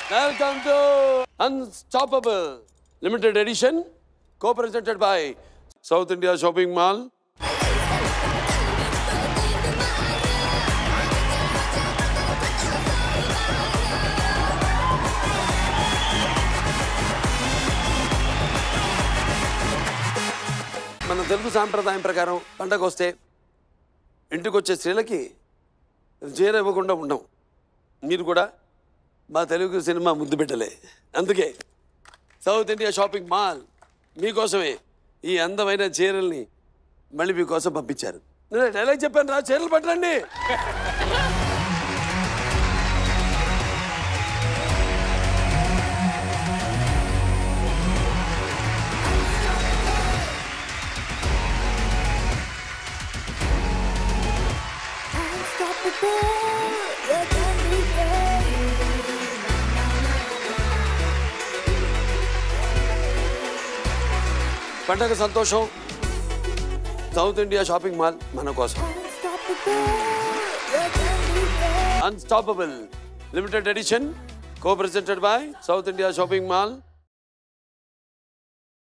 Welcome to Unstoppable Limited Edition, co-presented by South India Shopping Mall. మన తెలుగు సాంప్రదాయం ప్రకారం పండగ వస్తే ఇంటికి వచ్చే స్త్రీలకి చీర ఇవ్వకుండా ఉండం. మీరు కూడా మా తెలుగు సినిమా ముద్దు పెట్టలే. అందుకే సౌత్ ఇండియా షాపింగ్ మాల్ మీకోసమే ఈ అందమైన చీరల్ని మళ్ళీ మీకోసం పంపించారు. నేను డైలాగ్ చెప్పాను రా, చీరలు పట్టండి. పండగ సంతోషం సౌత్ ఇండియా షాపింగ్ మాల్ మన కోసం. Unstoppable limited edition, co-presented by South India Shopping Mall.